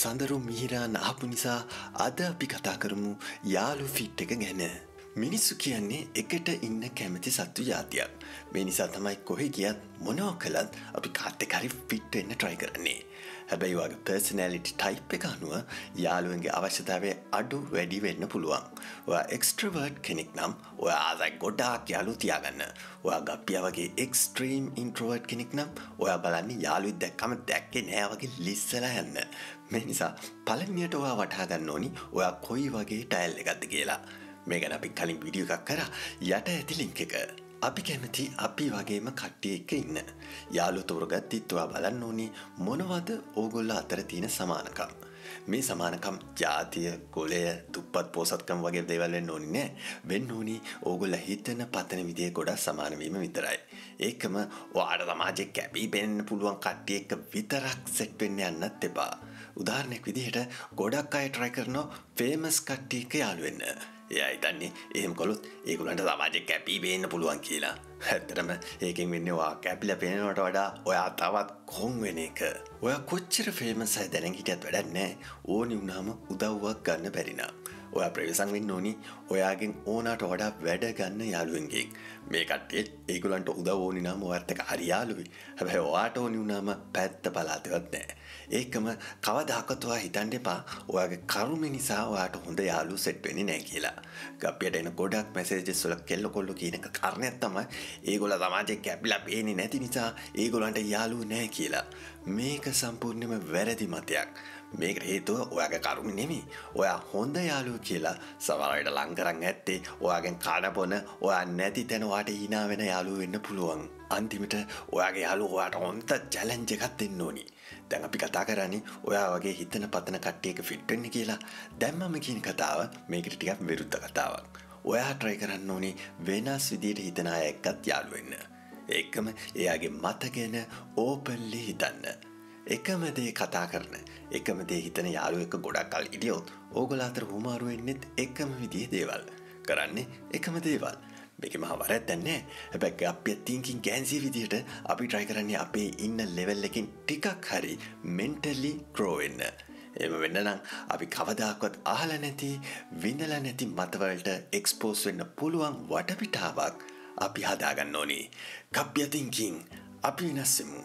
සඳරු මිහිරා නාපු නිසා අද අපි කතා කරමු යාළු ෆිට් එක ගැන. මිනිස්සු කියන්නේ එකට ඉන්න කැමති සත්තු ජාතියක්. මේ නිසා තමයි කොහෙ ගියත් මොනවා කළත් අපි කාත් එක්ක හරි ෆිට් වෙන්න try කරන්නේ. හැබැයි ඔයාගේ personality type එක අනුව යාළුවන්ගේ අවශ්‍යතාවය අඩු වැඩි වෙන්න පුළුවන්. ඔයා extrovert කෙනෙක් නම් ඔයා ආසයි ගොඩාක් යාළුවෝ තියාගන්න. ඔයා ගප්පියා වගේ extreme introvert කෙනෙක් නම් ඔයා බලන්නේ යාළුවෙක් දැක්කම දැක්කේ නෑ වගේ ලිස්සලා යන්න. මේ නිසා පළවෙනියට ඔයා වටහා ගන්න ඕනි ඔයා කොයි වගේ ටයිල් එකක්ද කියලා. මේ ගැන අපි කලින් වීඩියෝ එකක් කරා. යට ඇති ලින්ක් එක. අපි කැමති අපි වගේම කට්ටිය එක්ක ඉන්න. යාළුවෝ තෝරගත්තත් ඔයා බලන්න ඕනි මොනවද ඕගොල්ලෝ අතර තියෙන සමානකම්. මේ සමානකම් ජාතිය, කුලය, දුප්පත් පොසත්කම් වගේ දේවල් වෙන්න ඕනි නෑ. වෙන්න ඕනි ඕගොල්ලෝ හිතන පතන විදිය ගොඩක් සමාන වීම විතරයි. ඒකම ඔයාට සමාජයේ කැපී පෙනෙන්න පුළුවන් කට්ටිය එක්ක විතරක් සෙට් වෙන්න යන්නත් එපා. උදාහරණයක් විදිහට ගොඩක් අය try කරනවා famous කට්ටිය එක්ක යාළු වෙන්න. එයා හිතන්නේ එහෙම කළොත් ඒගොල්ලන්ට සමාජයේ කැපී පෙනෙන්න පුළුවන් කියලා. ඇත්තටම ඒකෙන් වෙන්නේ ඔයා කැපිලා පෙනෙනවට වඩා ඔයා තවත් කොන් වෙන එක. ඔයා කොච්චර famous අය දැනගෙන හිටියත් වැඩක් නැහැ. ඕනි වුණාම උදව්වක් ගන්න බැරි නම්. ඔයා ප්‍රවේශම් වෙන්න ඕනි ඔයාගෙන් ඕනට වඩා වැඩ ගන්න යාළුවෙන්ගෙන්. මේ කට්ටිය ඒගොල්ලන්ට උදව් ඕනි නම් ඔයාත් එක්ක හරි යාළුවෙයි. හැබැයි ඔයාට ඕනි වුණාම පැත්ත බලාතවත් නැහැ. ඒකම කවදාකවත් ඔයා හිතන්න එපා ඔයාගේ කර්ම නිසා ඔයාට හොඳ යාළුවෝ සෙට් වෙන්නේ නැහැ කියලා. ගප්පියට එන ගොඩක් මැසේජස් වල කෙල්ල කොල්ල කියන එක කාරණයක් තමයි ඒගොල්ලෝ සමාජයේ කැපිලා පේන්නේ නැති නිසා ඒගොල්ලන්ට යාළුවෝ නැහැ කියලා. මේක සම්පූර්ණයෙන්ම වැරදි මතයක්. මේකට හේතුව ඔයාගේ කර්ම නෙමෙයි. ඔයා හොඳ යාළුවෝ කියලා සමහරවිට ලං කරන් ඇත්තේ ඔයාගෙන් කන බොන ඔයා නැති තැන ඔයාට hina වෙන යාළුවෝ වෙන්න පුළුවන්. අන්තිමට ඔයාගේ යාළුවෝ ඔයාට හොඳ චැලෙන්ජ් එකක් දෙන්න ඕනි. දැන් අපි කතා කරන්නේ ඔයා වගේ හිතන පතන කට්ටියක ෆිට වෙන්න කියලා. දැන් මම කියන කතාව මේකට ටිකක් විරුද්ධ කතාවක්. ඔයා try කරන්න ඕනේ වෙනස් විදිහට හිතන අය එක්කත් යාළු වෙන්න. ඒකම එයාගේ මත ගැන openly හිතන්න. එකම දේ කතා කරන එකම දේ හිතන යාළුවෙක් ගොඩක් කල් හිටියොත් ඕගොල්ලෝ අතර හුමාරු වෙන්නේ එකම විදිහේ දේවල්. කරන්නේ එකම දේවල්. මේකේ මහ වරද්දක් නැහැ. හැබැයි ගප්පිය thinking කැන්සි විදිහට අපි try කරන්නේ අපේ ඉන්න level එකකින් ටිකක් හරි mentally grow වෙන්න. එහෙම වෙන්න නම් අපි කවදාකවත් අහලා නැති, විඳලා නැති මතවලට expose වෙන්න පුළුවන් වටපිටාවක් අපි හදාගන්න ඕනේ. ගප්පිය thinking අපි වෙනස් වෙමු.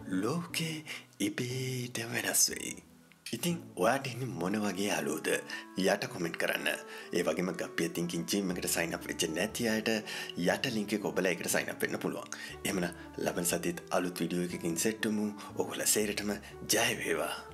ලෝකේ ඉබේට වෙනස් වෙයි. ඉතින් ඔයාට ඉන්නේ මොන වගේ යාළුවෝද? යට කමෙන්ට් කරන්න. ඒ වගේම ගප්පිය thinking gym එකට sign up වෙච්ච නැති අයට යට link එක ඔබලා ඒකට sign up වෙන්න පුළුවන්. එහෙමනම් ලබන සතියේත් අලුත් වීඩියෝ එකකින් සෙට් වෙමු. ඔයගොල්ලෝ සේරටම ජය වේවා.